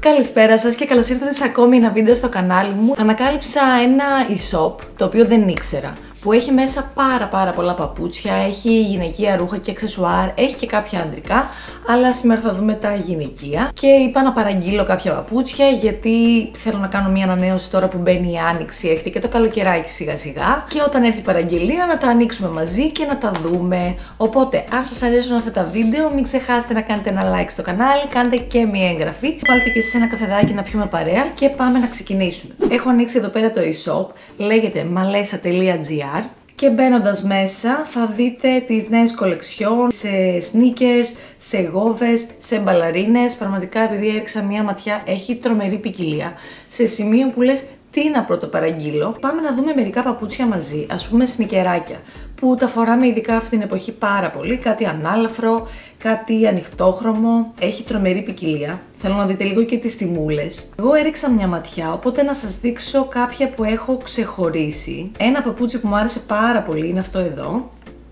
Καλησπέρα σας και καλώς ήρθατε σε ακόμη ένα βίντεο στο κανάλι μου. Ανακάλυψα ένα e-shop το οποίο δεν ήξερα, που έχει μέσα πάρα πολλά παπούτσια, έχει γυναικεία ρούχα και αξεσουάρ, έχει και κάποια αντρικά, αλλά σήμερα θα δούμε τα γυναικεία. Και είπα να παραγγείλω κάποια παπούτσια γιατί θέλω να κάνω μια ανανέωση τώρα που μπαίνει η άνοιξη, έρχεται και το καλοκαιράκι σιγά σιγά. Και όταν έρθει η παραγγελία να τα ανοίξουμε μαζί και να τα δούμε. Οπότε, αν σας αρέσουν αυτά τα βίντεο, μην ξεχάσετε να κάνετε ένα like στο κανάλι, κάντε και μια εγγραφή. Βάλτε και εσείς ένα καφεδάκι να πιούμε παρέα και πάμε να ξεκινήσουμε. Έχω ανοίξει εδώ πέρα το e-shop, λέγεται malesa.gr. Και μπαίνοντας μέσα θα δείτε τις νέες κολεξιόν σε sneakers, σε γόβες, σε μπαλαρίνες. Πραγματικά επειδή έριξα μια ματιά έχει τρομερή ποικιλία. Σε σημείο που λες τι να πρωτοπαραγγείλω. Πάμε να δούμε μερικά παπούτσια μαζί, ας πούμε σνικεράκια, που τα φοράμε ειδικά αυτή την εποχή πάρα πολύ. Κάτι ανάλαφρο, κάτι ανοιχτόχρωμο, έχει τρομερή ποικιλία. Θέλω να δείτε λίγο και τις τιμούλες. Εγώ έριξα μια ματιά, οπότε να σας δείξω κάποια που έχω ξεχωρίσει. Ένα παπούτσι που μου άρεσε πάρα πολύ είναι αυτό εδώ,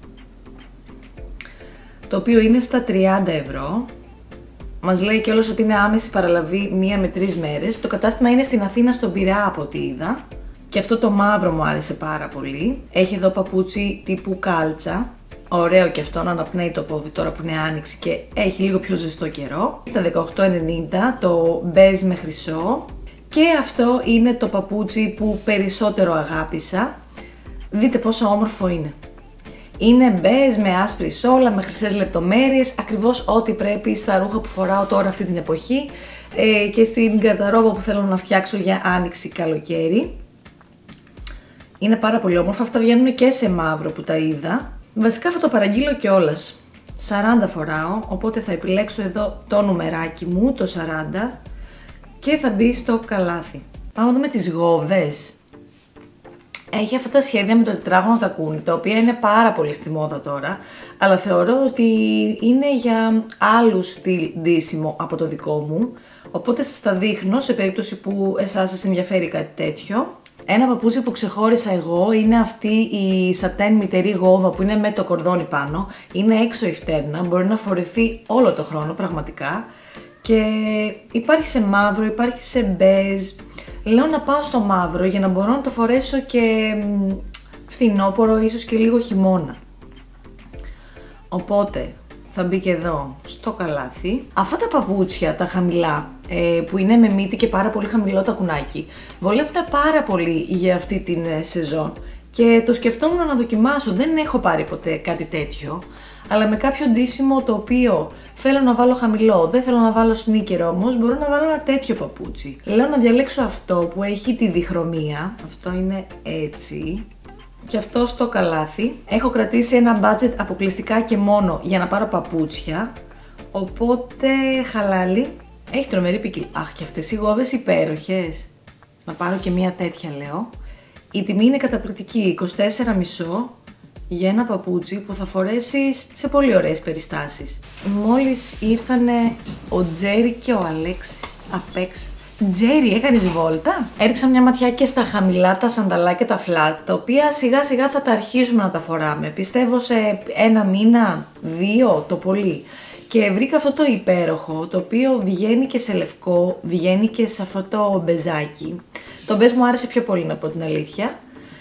το οποίο είναι στα 30 ευρώ. Μας λέει κιόλας ότι είναι άμεση παραλαβή 1 με 3 μέρες. Το κατάστημα είναι στην Αθήνα, στον Πειραιά από ό,τι είδα. Και αυτό το μαύρο μου άρεσε πάρα πολύ. Έχει εδώ παπούτσι τύπου κάλτσα. Ωραίο και αυτό, να αναπνέει το πόδι τώρα που είναι άνοιξη και έχει λίγο πιο ζεστό καιρό. Στα 18,90 το μπέζ με χρυσό. Και αυτό είναι το παπούτσι που περισσότερο αγάπησα. Δείτε πόσο όμορφο είναι. Είναι μπέζ με άσπρη σόλα, με χρυσές λεπτομέρειες, ακριβώς ό,τι πρέπει στα ρούχα που φοράω τώρα αυτή την εποχή και στην γκαρνταρόμπα που θέλω να φτιάξω για άνοιξη καλοκαίρι. Είναι πάρα πολύ όμορφα, αυτά βγαίνουν και σε μαύρο που τα είδα. Βασικά θα το παραγγείλω κιόλας. 40 φοράω, οπότε θα επιλέξω εδώ το νουμεράκι μου, το 40, και θα μπει στο καλάθι. Πάμε να δούμε τις γόβες. Έχει αυτά τα σχέδια με το τετράγωνο τακούνι, τα οποία είναι πάρα πολύ στη μόδα τώρα, αλλά θεωρώ ότι είναι για άλλου στυλ ντύσιμο από το δικό μου, οπότε σας τα δείχνω σε περίπτωση που εσάς σας ενδιαφέρει κάτι τέτοιο. Ένα παπούτσι που ξεχώρισα εγώ είναι αυτή η σατέν μητερή γόβα που είναι με το κορδόνι πάνω, είναι έξω η φτέρνα, μπορεί να φορεθεί όλο το χρόνο πραγματικά και υπάρχει σε μαύρο, υπάρχει σε μπέζ. Λέω να πάω στο μαύρο για να μπορώ να το φορέσω και φθινόπωρο, ίσως και λίγο χειμώνα. Οπότε θα μπει και εδώ στο καλάθι. Αυτά τα παπούτσια, τα χαμηλά, που είναι με μύτη και πάρα πολύ χαμηλό τακουνάκι, βολεύουν πάρα πολύ για αυτή την σεζόν και το σκεφτόμουν να δοκιμάσω. Δεν έχω πάρει ποτέ κάτι τέτοιο, αλλά με κάποιο ντύσιμο το οποίο θέλω να βάλω χαμηλό, δεν θέλω να βάλω sneaker όμως, μπορώ να βάλω ένα τέτοιο παπούτσι. Λέω να διαλέξω αυτό που έχει τη διχρωμία, αυτό είναι έτσι, και αυτό στο καλάθι. Έχω κρατήσει ένα budget αποκλειστικά και μόνο για να πάρω παπούτσια, οπότε χαλάλι. Έχει τρομερή ποικιλία. Αχ, και αυτές οι γόβες υπέροχες. Να πάρω και μία τέτοια, λέω. Η τιμή είναι καταπληκτική, 24,5 για ένα παπούτσι που θα φορέσεις σε πολύ ωραίες περιστάσεις. Μόλις ήρθανε ο Τζέρι και ο Αλέξης απ' έξω. Τζέρι, έκανες βόλτα? Έριξα μια ματιά και στα χαμηλά, τα σανταλάκια, τα flat, τα οποία σιγά σιγά θα τα αρχίσουμε να τα φοράμε. Πιστεύω σε 1 μήνα, 2 το πολύ. Και βρήκα αυτό το υπέροχο, το οποίο βγαίνει και σε λευκό, βγαίνει και σε αυτό το μπεζάκι. Το μπεζ μου άρεσε πιο πολύ, να πω την αλήθεια.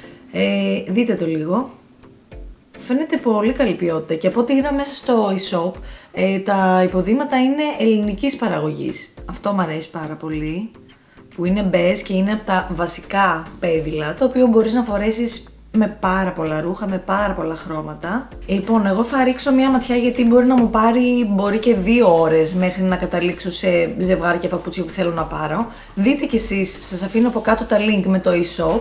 Δείτε το λίγο. Φαίνεται πολύ καλή ποιότητα και από ό,τι είδα μέσα στο e-shop, τα υποδήματα είναι ελληνικής παραγωγής. Αυτό μου αρέσει πάρα πολύ, που είναι μπεζ και είναι από τα βασικά πέδιλα, το οποίο μπορείς να φορέσεις με πάρα πολλά ρούχα, με πάρα πολλά χρώματα. Λοιπόν, εγώ θα ρίξω μια ματιά γιατί μπορεί να μου πάρει, μπορεί και 2 ώρες μέχρι να καταλήξω σε ζευγάρια παπούτσια που θέλω να πάρω. Δείτε κι εσείς, σας αφήνω από κάτω τα link με το e-shop.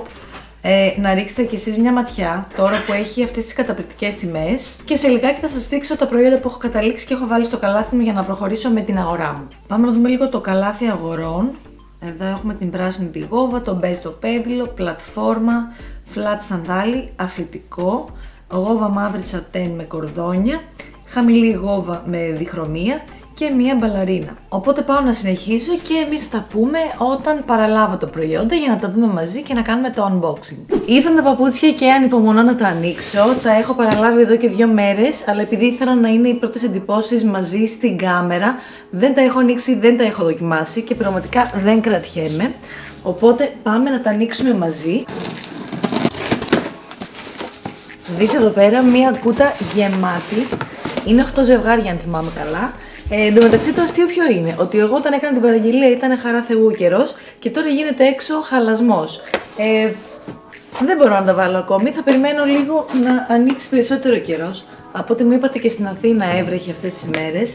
Να ρίξετε κι εσείς μια ματιά τώρα που έχει αυτές τις καταπληκτικές τιμές και σε λιγάκι θα σας δείξω τα προϊόντα που έχω καταλήξει και έχω βάλει στο καλάθι μου για να προχωρήσω με την αγορά μου. Πάμε να δούμε λίγο το καλάθι αγορών. Εδώ έχουμε την πράσινη τη γόβα, το μπέζ το πέδιλο, πλατφόρμα, flat σαντάλι, αθλητικό, γόβα μαύρη σατέν με κορδόνια, χαμηλή γόβα με διχρωμία και μία μπαλαρίνα. Οπότε πάω να συνεχίσω και εμείς θα τα πούμε όταν παραλάβω το προϊόντα για να τα δούμε μαζί και να κάνουμε το unboxing. Ήρθαν τα παπούτσια και ανυπομονώ να τα ανοίξω. Τα έχω παραλάβει εδώ και 2 μέρες, αλλά επειδή ήθελα να είναι οι πρώτες εντυπώσεις μαζί στην κάμερα, δεν τα έχω ανοίξει, δεν τα έχω δοκιμάσει και πραγματικά δεν κρατιέμαι. Οπότε πάμε να τα ανοίξουμε μαζί. Δείτε εδώ πέρα μία κούτα γεμάτη. Είναι 8 ζευγάρια αν θυμάμαι καλά. Εν τω μεταξύ το αστείο ποιο είναι? Ότι εγώ όταν έκανα την παραγγελία ήταν χαρά Θεού καιρός και τώρα γίνεται έξω χαλασμός. Δεν μπορώ να τα βάλω ακόμη, θα περιμένω λίγο να ανοίξει περισσότερο καιρός. Από ό,τι μου είπατε και στην Αθήνα έβρεχε αυτές τις μέρες.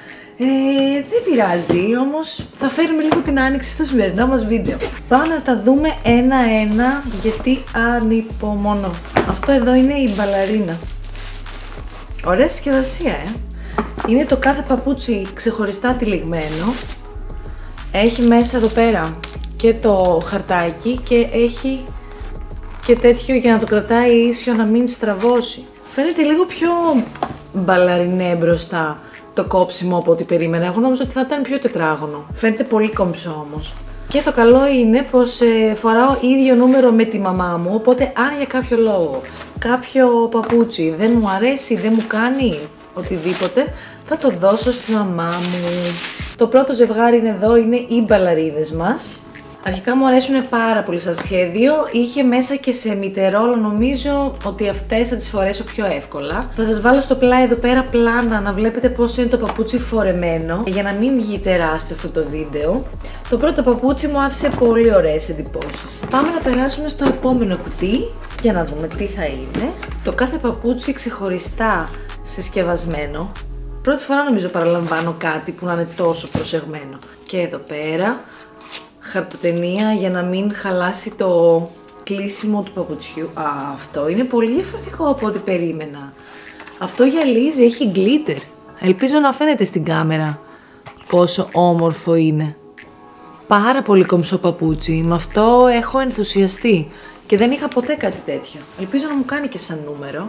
Δεν πειράζει, όμως θα φέρουμε λίγο την άνοιξη στο σημερινό μας βίντεο. Πάμε να τα δούμε ένα-ένα γιατί ανυπομονώ. Αυτό εδώ είναι η μπαλαρίνα. Ωραία συσκευασία, Είναι το κάθε παπούτσι ξεχωριστά τυλιγμένο. Έχει μέσα εδώ πέρα και το χαρτάκι και έχει και τέτοιο για να το κρατάει ίσιο να μην στραβώσει. Φαίνεται λίγο πιο μπαλαρινέ μπροστά το κόψιμο από ό,τι περίμενα. Εγώ νόμιζα ότι θα ήταν πιο τετράγωνο. Φαίνεται πολύ κομψό όμως. Και το καλό είναι πως φοράω ίδιο νούμερο με τη μαμά μου, οπότε αν για κάποιο λόγο κάποιο παπούτσι δεν μου αρέσει, δεν μου κάνει οτιδήποτε, θα το δώσω στη μαμά μου. Το πρώτο ζευγάρι είναι εδώ, είναι οι μπαλαρίνες μας. Αρχικά μου αρέσουν πάρα πολύ σαν σχέδιο, είχε μέσα και σε μητερόλο, νομίζω ότι αυτές θα τις φορέσω πιο εύκολα. Θα σας βάλω στο πλάι εδώ πέρα πλάνα να βλέπετε πώς είναι το παπούτσι φορεμένο, για να μην βγει τεράστιο αυτό το βίντεο. Το πρώτο παπούτσι μου άφησε πολύ ωραίες εντυπώσεις. Πάμε να περάσουμε στο επόμενο κουτί, για να δούμε τι θα είναι. Το κάθε παπούτσι ξεχωριστά συσκευασμένο. Πρώτη φορά νομίζω παραλαμβάνω κάτι που να είναι τόσο προσεγμένο. Και εδώ πέρα χαρτοτενία για να μην χαλάσει το κλείσιμο του παπουτσιού. Αυτό είναι πολύ διαφορετικό από ό,τι περίμενα. Αυτό γυαλίζει, έχει glitter. Ελπίζω να φαίνεται στην κάμερα πόσο όμορφο είναι. Πάρα πολύ κομψό παπούτσι, με αυτό έχω ενθουσιαστεί και δεν είχα ποτέ κάτι τέτοιο. Ελπίζω να μου κάνει και σαν νούμερο.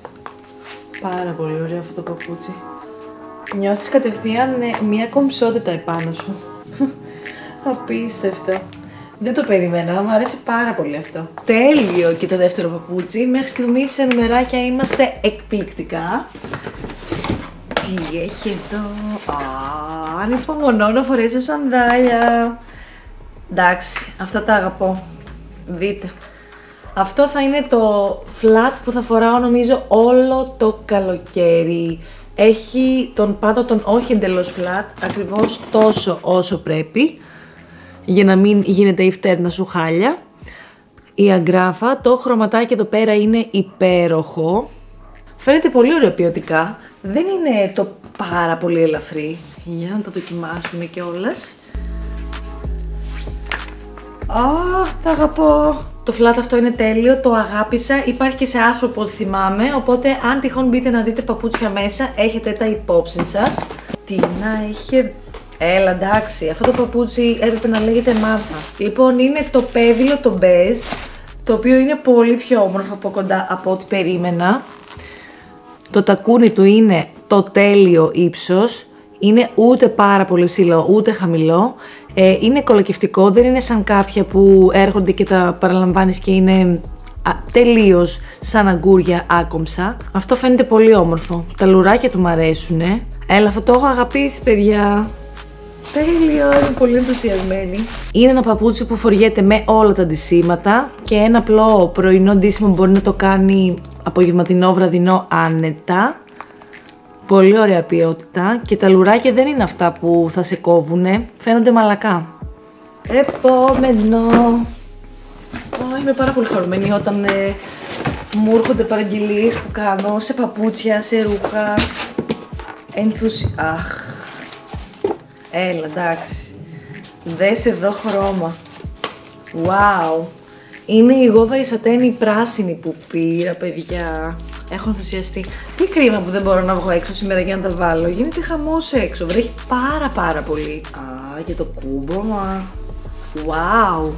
Πάρα πολύ ωραίο αυτό το παπούτσι. Νιώθεις κατευθείαν μια κομψότητα επάνω σου. Απίστευτο. Δεν το περίμενα, μου αρέσει πάρα πολύ αυτό. Τέλειο και το δεύτερο παπούτσι. Μέχρι στιγμής σε νουμεράκια είμαστε εκπληκτικά. Τι έχει εδώ? Ανυπομονώ να φορέσω σανδάλια. Εντάξει, αυτά τα αγαπώ. Δείτε. Αυτό θα είναι το flat που θα φοράω νομίζω όλο το καλοκαίρι. Έχει τον πάτο τον όχι εντελώς flat, ακριβώς τόσο όσο πρέπει, για να μην γίνεται η φτέρνα σου χάλια. Η αγκράφα, το χρωματάκι εδώ πέρα είναι υπέροχο. Φαίνεται πολύ ωραίο ποιοτικά. Δεν είναι το πάρα πολύ ελαφρύ. Για να το δοκιμάσουμε κιόλας. Τα αγαπώ. Το flat αυτό είναι τέλειο, το αγάπησα. Υπάρχει και σε άσπρο από ό,τι θυμάμαι. Οπότε αν τυχόν μπείτε να δείτε παπούτσια μέσα, έχετε τα υπόψη σας. Τι να είχε... Έλα εντάξει, αυτό το παπούτσι έπρεπε να λέγεται Μάρθα. Λοιπόν, είναι το πέδιλο, το μπέζ, το οποίο είναι πολύ πιο όμορφο από κοντά από ό,τι περίμενα. Το τακούνι του είναι το τέλειο ύψος. Είναι ούτε πάρα πολύ ψηλό, ούτε χαμηλό. Είναι κολακευτικό, δεν είναι σαν κάποια που έρχονται και τα παραλαμβάνεις και είναι τελείως σαν αγκούρια άκομψα. Αυτό φαίνεται πολύ όμορφο. Τα λουράκια του μ' αρέσουνε. Έλα, αυτό το έχω αγαπήσει, παιδιά. Τέλειο, είμαι πολύ ενθουσιασμένη. Είναι ένα παπούτσι που φοριέται με όλα τα ντυσίματα και ένα απλό πρωινό ντύσιμο μπορεί να το κάνει απογευματινό, βραδινό άνετα. Πολύ ωραία ποιότητα και τα λουράκια δεν είναι αυτά που θα σε κόβουνε, φαίνονται μαλακά. Επόμενο. Είμαι πάρα πολύ χαρούμενη όταν μου έρχονται παραγγελίες που κάνω σε παπούτσια, σε ρούχα. Αχ. Έλα, εντάξει. Δες εδώ χρώμα. Wow. Είναι η γόβα σατένη πράσινη που πήρα, παιδιά. Έχω ενθουσιαστεί. Τι κρίμα που δεν μπορώ να βγω έξω σήμερα για να τα βάλω. Γίνεται χαμός έξω. Βρέχει πάρα πολύ. Και το κούμπομα. Wow.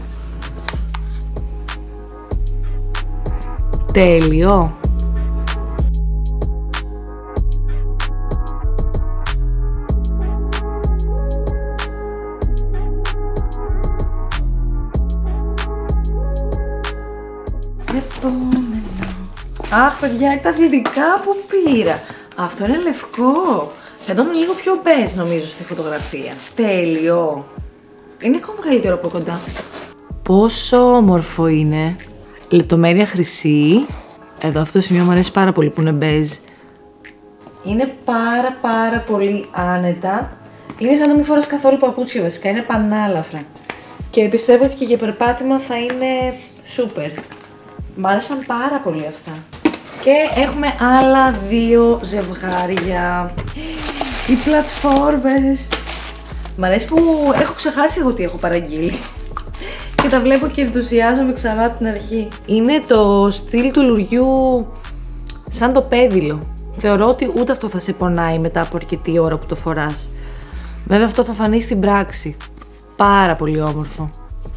Τέλειο. Αχ, παιδιά, είναι τα αθλητικά που πήρα. Αυτό είναι λευκό. Θα ήταν λίγο πιο μπέζ νομίζω στη φωτογραφία. Τέλειο. Είναι ακόμα καλύτερο από κοντά. Πόσο όμορφο είναι. Λεπτομέρεια χρυσή. Εδώ αυτό το σημείο μου αρέσει πάρα πολύ που είναι μπέζ. Είναι πάρα πολύ άνετα. Είναι σαν να μην φοράς καθόλου παπούτσια βασικά. Είναι πανάλαφρα. Και πιστεύω ότι και για περπάτημα θα είναι σούπερ. Μ' άρεσαν πάρα πολύ αυτά. Και έχουμε άλλα δύο ζευγάρια. Οι πλατφόρμες. Μ' αρέσει που έχω ξεχάσει εγώ τι έχω παραγγείλει. Και τα βλέπω και ενθουσιάζομαι ξανά από την αρχή. Είναι το στυλ του λουριού σαν το πέδιλο. Θεωρώ ότι ούτε αυτό θα σε πονάει μετά από αρκετή ώρα που το φοράς. Βέβαια αυτό θα φανεί στην πράξη. Πάρα πολύ όμορφο.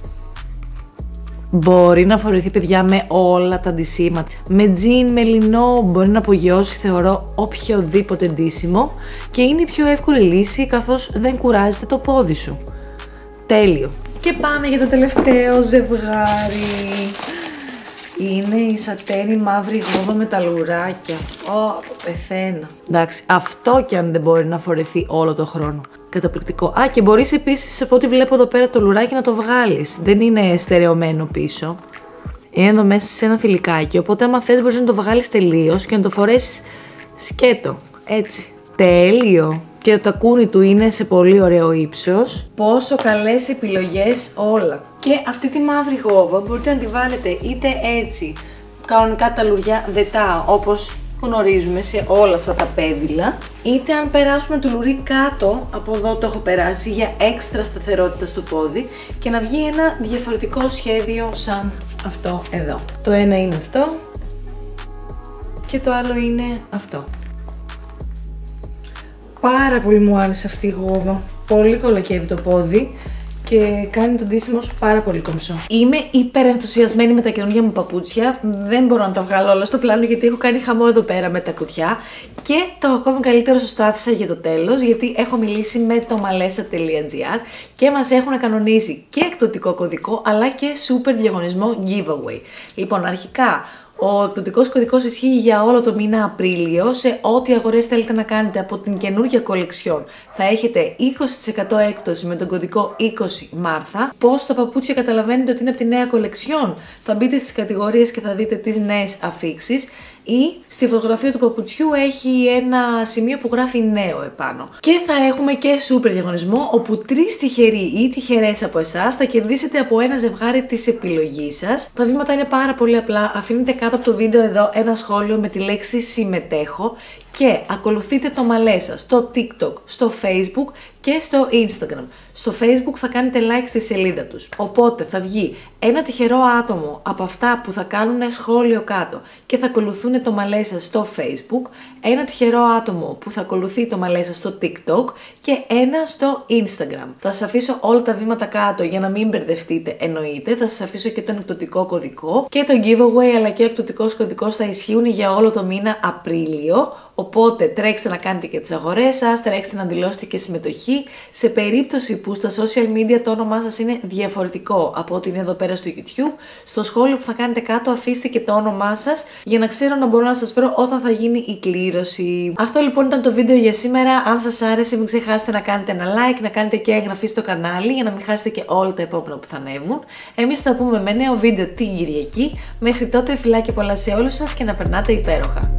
Μπορεί να φορεθεί, παιδιά, με όλα τα ντυσίματα. Με τζιν, με λινό, μπορεί να απογειώσει, θεωρώ, οποιοδήποτε ντύσιμο και είναι η πιο εύκολη λύση καθώς δεν κουράζεται το πόδι σου. Τέλειο. Και πάμε για το τελευταίο ζευγάρι. Είναι η σατένη μαύρη γόβα με τα λουράκια. Πεθαίνω. Εντάξει, αυτό κι αν δεν μπορεί να φορεθεί όλο το χρόνο. Καταπληκτικό. Α, και μπορείς επίσης, από ό,τι βλέπω εδώ πέρα, το λουράκι να το βγάλεις. Δεν είναι στερεωμένο πίσω. Είναι εδώ μέσα σε ένα θηλυκάκι. Οπότε, άμα θες, μπορείς να το βγάλεις τελείως και να το φορέσεις σκέτο. Έτσι. Τέλειο. Και το τακούνι του είναι σε πολύ ωραίο ύψος. Πόσο καλές επιλογές όλα. Και αυτή τη μαύρη γόβα μπορείτε να τη βάλετε είτε έτσι, κανονικά τα λουριά δετά, όπως γνωρίζουμε σε όλα αυτά τα πέδιλα, είτε αν περάσουμε το λουρί κάτω, από εδώ το έχω περάσει για έξτρα σταθερότητα στο πόδι και να βγει ένα διαφορετικό σχέδιο σαν αυτό εδώ. Το ένα είναι αυτό και το άλλο είναι αυτό. Πάρα πολύ μου άρεσε αυτή η γόβα. Πολύ κολακεύει το πόδι και κάνει τον ντύσιμο σου πάρα πολύ κομψό. Είμαι υπερενθουσιασμένη με τα καινούργια μου παπούτσια. Δεν μπορώ να τα βγάλω όλα στο πλάνο γιατί έχω κάνει χαμό εδώ πέρα με τα κουτιά. Και το ακόμη καλύτερο σας το άφησα για το τέλος, γιατί έχω μιλήσει με το malesa.gr και μας έχουν κανονίσει και εκπτωτικό κωδικό αλλά και super διαγωνισμό giveaway. Λοιπόν, αρχικά ο εκπτωτικός κωδικός ισχύει για όλο το μήνα Απρίλιο. Σε ό,τι αγορές θέλετε να κάνετε από την καινούργια κολεξιόν θα έχετε 20% έκπτωση με τον κωδικό 20 Μάρθα. Πώς τα παπούτσια καταλαβαίνετε ότι είναι από τη νέα κολεξιόν? Θα μπείτε στις κατηγορίες και θα δείτε τις νέες αφίξεις ή στη φωτογραφία του παπουτσιού έχει ένα σημείο που γράφει νέο επάνω. Και θα έχουμε και σούπερ διαγωνισμό όπου 3 τυχεροί ή τυχερές από εσάς θα κερδίσετε από ένα ζευγάρι της επιλογής σας. Τα βήματα είναι πάρα πολύ απλά. Αφήνετε κάτω από το βίντεο εδώ ένα σχόλιο με τη λέξη συμμετέχω και ακολουθείτε το Malesa στο TikTok, στο Facebook και στο Instagram. Στο Facebook θα κάνετε like στη σελίδα τους. Οπότε θα βγει ένα τυχερό άτομο από αυτά που θα κάνουν σχόλιο κάτω και θα ακολουθούν το Malesa στο Facebook, ένα τυχερό άτομο που θα ακολουθεί το Malesa στο TikTok και ένα στο Instagram. Θα σας αφήσω όλα τα βήματα κάτω για να μην μπερδευτείτε, εννοείται. Θα σας αφήσω και τον εκπτωτικό κωδικό και το giveaway, αλλά και ο εκπτωτικός κωδικός θα ισχύουν για όλο το μήνα Απρίλιο. Οπότε τρέξτε να κάνετε και τις αγορές σας, τρέξτε να δηλώσετε και συμμετοχή. Σε περίπτωση που στα social media το όνομά σας είναι διαφορετικό από ό,τι είναι εδώ πέρα στο YouTube, στο σχόλιο που θα κάνετε κάτω αφήστε και το όνομά σας για να ξέρω να μπορώ να σας βρω όταν θα γίνει η κλήρωση. Αυτό λοιπόν ήταν το βίντεο για σήμερα. Αν σας άρεσε μην ξεχάσετε να κάνετε ένα like, να κάνετε και εγγραφή στο κανάλι για να μην χάσετε και όλα τα επόμενα που θα ανέβουν. Εμείς θα πούμε με νέο βίντεο την Κυριακή. Μέχρι τότε φιλάκια πολλά σε όλους σας και να περνάτε υπέροχα.